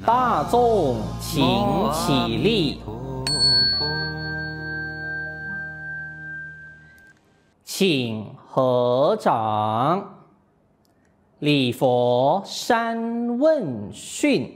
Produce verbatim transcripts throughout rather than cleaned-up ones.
大众请起立，请合掌，礼佛三问讯。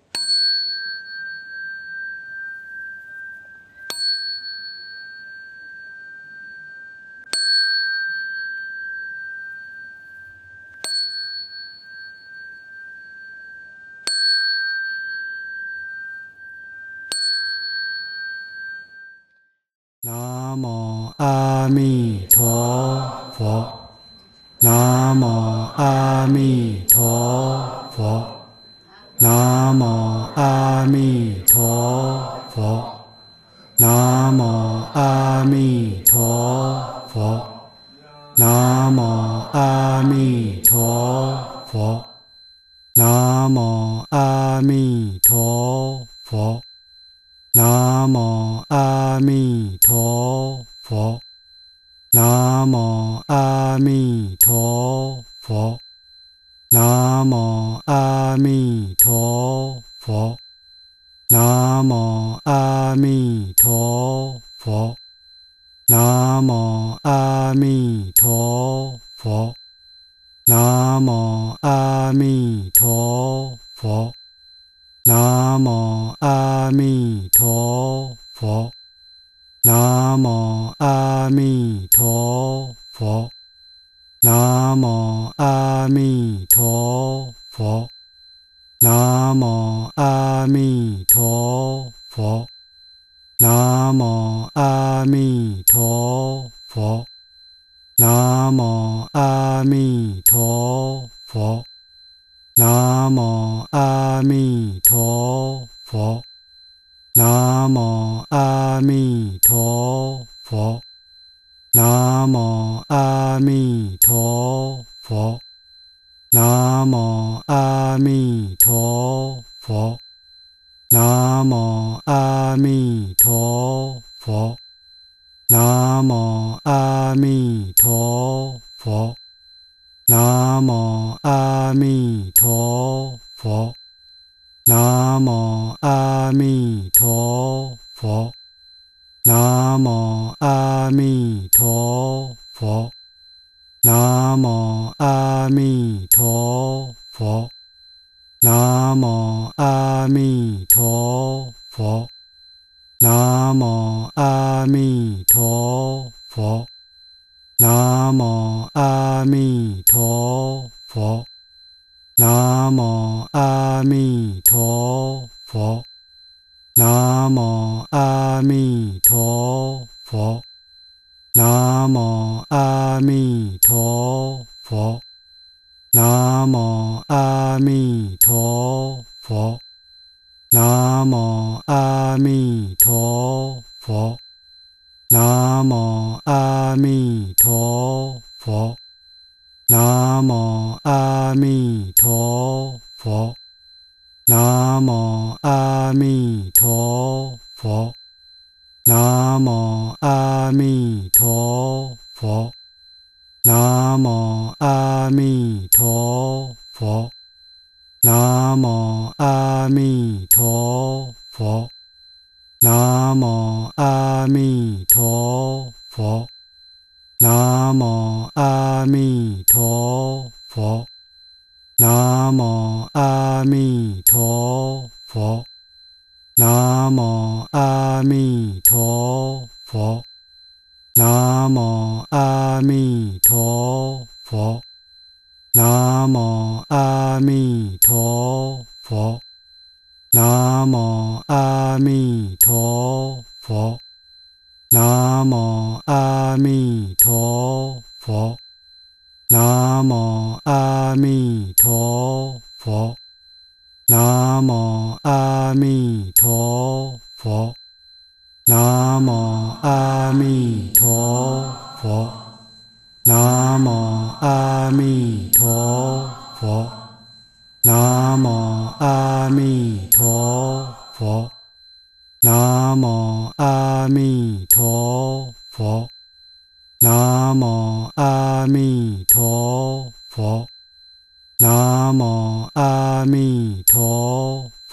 南无阿弥陀佛，南无阿弥陀佛，南无阿弥陀佛，南无阿弥陀佛，南无阿弥陀佛，南无阿弥陀佛。南无阿弥陀佛，南无阿弥陀佛，南无阿弥陀佛，南无阿弥陀佛，南无阿弥陀佛，南无阿弥陀佛。南无阿弥陀佛，南无阿弥陀佛，南无阿弥陀佛，南无阿弥陀佛，南无阿弥陀佛，南无阿弥陀佛。南无阿弥陀佛，南无阿弥陀佛，南无阿弥陀佛，南无阿弥陀佛，南无阿弥陀佛，南无阿弥陀佛。南无阿弥陀佛，南无阿弥陀佛，南无阿弥陀佛，南无阿弥陀佛，南无阿弥陀佛，南无阿弥陀佛。南无阿弥陀佛，南无阿弥陀佛，南无阿弥陀佛，南无阿弥陀佛，南无阿弥陀佛，南无阿弥陀佛。南无阿弥陀佛，南无阿弥陀佛，南无阿弥陀佛，南无阿弥陀佛，南无阿弥陀佛，南无阿弥陀佛。南无阿弥陀佛，南无阿弥陀佛，南无阿弥陀佛，南无阿弥陀佛，南无阿弥陀佛，南无阿弥陀佛。南无阿弥陀佛，南无阿弥陀佛，南无阿弥陀佛，南无阿弥陀佛，南无阿弥陀佛，南无阿弥陀佛。南无阿弥陀佛，南无阿弥陀佛，南无阿弥陀佛，南无阿弥陀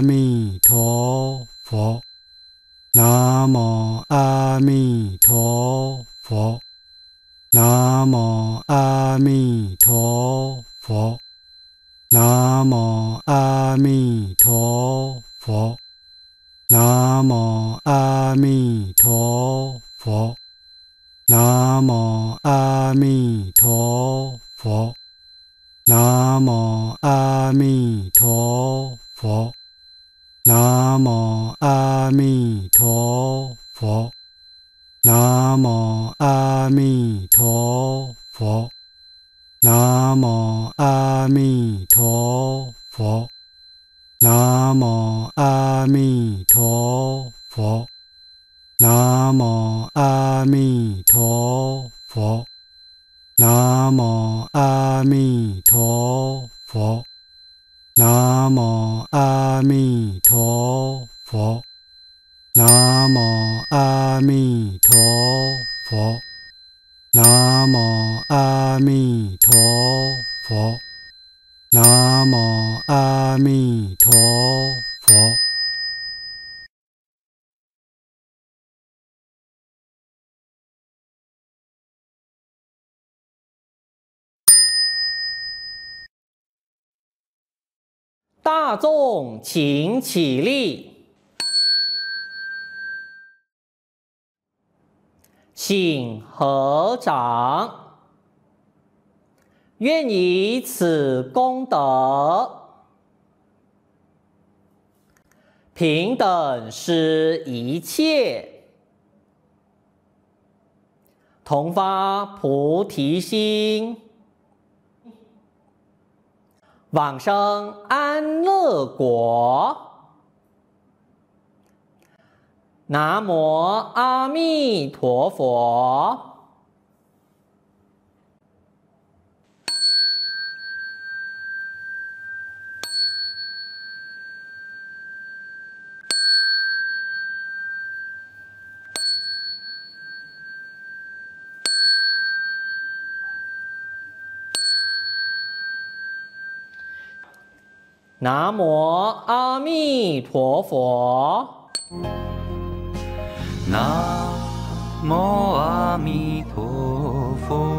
阿弥陀佛，南无阿弥陀佛，南无阿弥陀佛，南无阿弥陀佛，南无阿弥陀佛，南无阿弥陀佛，南无阿弥陀佛，南无阿弥陀佛，南无阿弥陀佛，南无阿弥陀佛，南无阿弥陀佛，南无阿弥陀佛，南无阿弥陀佛，南无阿弥陀佛，南无阿弥陀佛，南无阿弥陀佛，南无阿弥陀佛。 大众请起立，请合掌。愿以此功德，平等施一切，同发菩提心，往生安乐国。南无阿弥陀佛。南无阿弥陀佛。 南无阿弥陀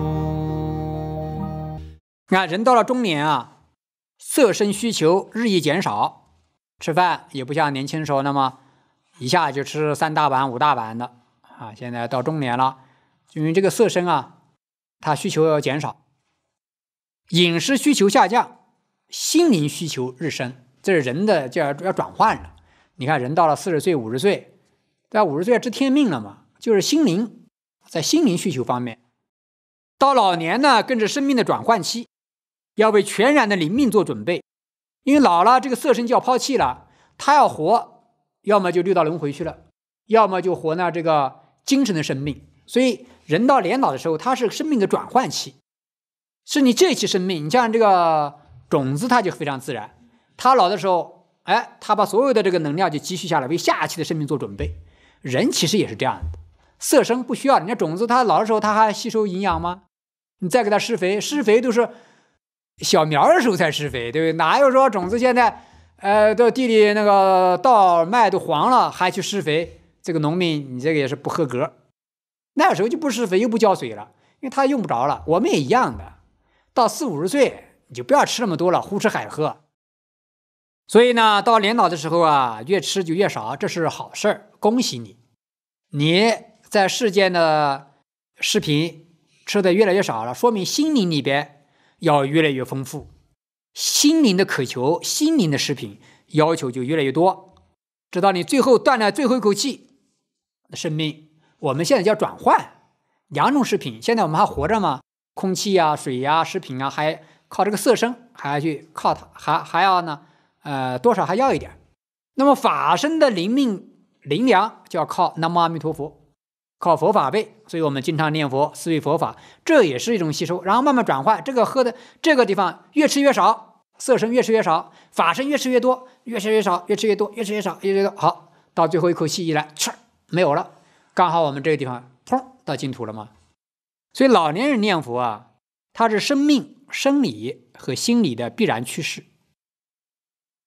佛。 那人到了中年啊，色身需求日益减少，吃饭也不像年轻时候那么一下就吃三大碗五大碗的啊。现在到中年了，因为这个色身啊，它需求要减少，饮食需求下降。心灵需求日升，这是人的就要要转换了。你看，人到了四十岁、五十岁，在五十岁知天命了嘛，就是心灵在心灵需求方面。到老年呢，更是生命的转换期，要为全然的灵命做准备。因为老了，这个色身就要抛弃了，他要活，要么就六道轮回去了，要么就活呢这个精神的生命。所以，人到年老的时候，它是生命的转换期，是你这一期生命，你像这个。种子它就非常自然，它老的时候，哎，它把所有的这个能量就积蓄下来，为下期的生命做准备。人其实也是这样的，色生不需要，人家种子它老的时候，它还吸收营养吗？你再给它施肥，施肥都是小苗的时候才施肥，对不对？哪有说种子现在，呃，到地里那个稻麦都黄了还去施肥？这个农民你这个也是不合格。那时候就不施肥又不浇水了，因为它用不着了。我们也一样的，到四五十岁。你就不要吃那么多了，胡吃海喝。所以呢，到年老的时候啊，越吃就越少，这是好事儿，恭喜你。你在世间的食品吃的越来越少了，说明心灵里边要越来越丰富，心灵的渴求，心灵的食品要求就越来越多，直到你最后断了最后一口气，生命我们现在叫转换两种食品。现在我们还活着吗？空气啊、水呀、食品啊，还靠这个色身，还要去靠它，还还要呢，呃，多少还要一点。那么法身的灵命灵粮就要靠南无阿弥陀佛，靠佛法背。所以我们经常念佛，思维佛法，这也是一种吸收，然后慢慢转换。这个喝的这个地方越吃越少，色身越吃越少，法身越吃越多，越吃越少，越吃越多，越吃越少，越吃越多。好，到最后一口气一来，哧，没有了，刚好我们这个地方砰到净土了嘛。所以老年人念佛啊，它是生命、生理和心理的必然趋势。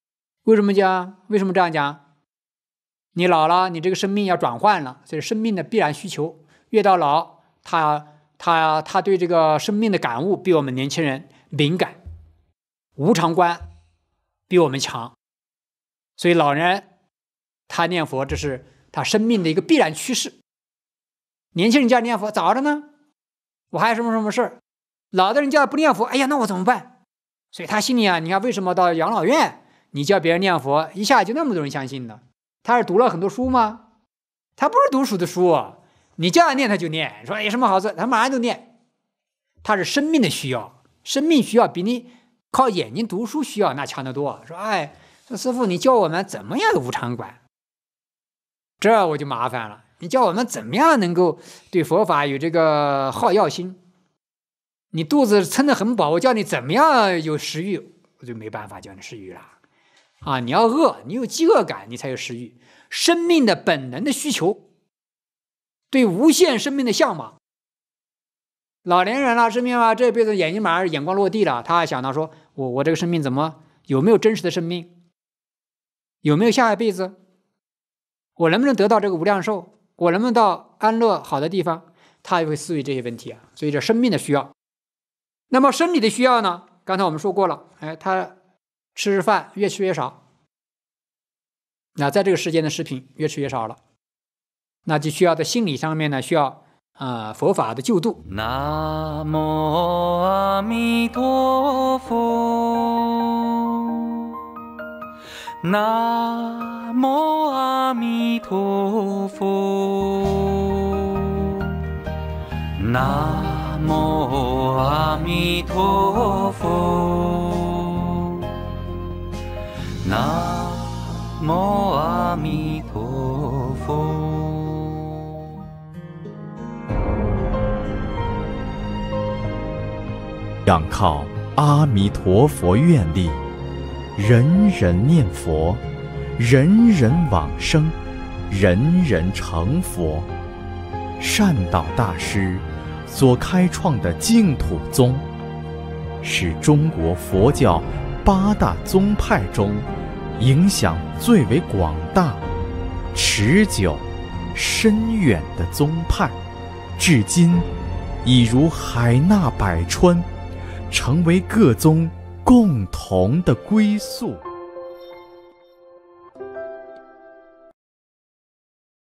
为什么讲？为什么这样讲？你老了，你这个生命要转换了，所以生命的必然需求。越到老，他他他对这个生命的感悟比我们年轻人敏感，无常观比我们强。所以老人他念佛，这是他生命的一个必然趋势。年轻人叫念佛，早着呢，我还有什么什么事儿。老的人叫不念佛，哎呀，那我怎么办？所以他心里啊，你看为什么到养老院，你叫别人念佛，一下就那么多人相信呢？他是读了很多书吗？他不是读书的书，你叫他念他就念，说有什么好事，他马上就念。他是生命的需要，生命需要比你靠眼睛读书需要那强得多。说哎，说师父，你教我们怎么样有无常观？这我就麻烦了。你教我们怎么样能够对佛法有这个好药心？你肚子撑得很饱，我教你怎么样有食欲，我就没办法教你食欲了。啊，你要饿，你有饥饿感，你才有食欲。生命的本能的需求，对无限生命的向往。老年人了，生命啊，这辈子眼睛马上眼光落地了，他还想到说，我我这个生命怎么有没有真实的生命？有没有下一辈子？我能不能得到这个无量寿？我能不能到安乐好的地方？他也会思维这些问题啊。所以这生命的需要。那么生理的需要呢？刚才我们说过了，哎，他吃饭越吃越少，那在这个世间的食品越吃越少了，那就需要在心理上面呢，需要啊、呃、佛法的救度。 南无阿弥陀佛，南无阿弥陀佛，南无阿弥陀佛，南无阿弥陀佛。 仰靠阿弥陀佛愿力，人人念佛，人人往生，人人成佛。善导大师所开创的净土宗，是中国佛教八大宗派中影响最为广大、持久、深远的宗派，至今已如海纳百川，成为各宗共同的归宿。